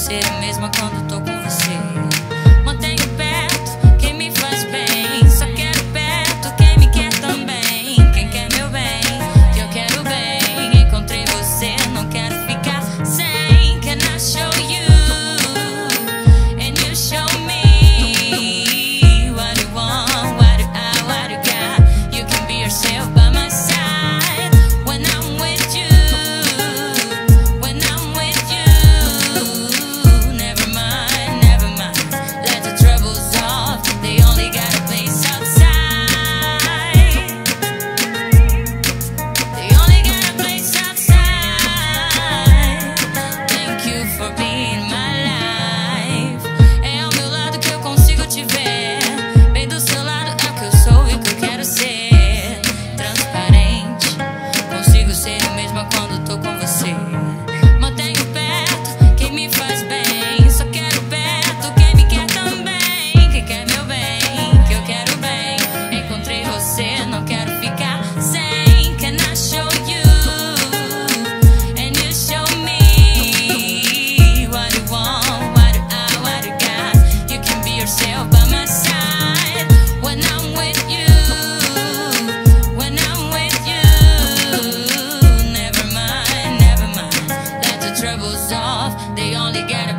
ser a mesma quando tô com você. Mantenho perto quem me faz bem, só quero perto quem me quer também. Quem quer meu bem, que eu quero bem. Encontrei você, não quero ficar sem. Can I show you and you show me what you want, what you got? You can be yourself by my side when I'm with you. When I'm with you, never mind, let the troubles off. They only got a place outside. They only got a place outside. Thank you for being my life. É ao meu lado que eu consigo te ver. Bem do seu lado é o que eu sou e o que eu quero ser. Transparente, consigo ser eu mesma quando tô com você. Mantenho perto quem me faz bem, só quero perto quem me quer também. Quem quer meu bem, que eu quero bem. Encontrei você, não quero ficar sem. Can I show you and you show me what you want, what you got? You can be yourself by my side when I'm with you. When I'm with you, never mind, let the troubles off. They only got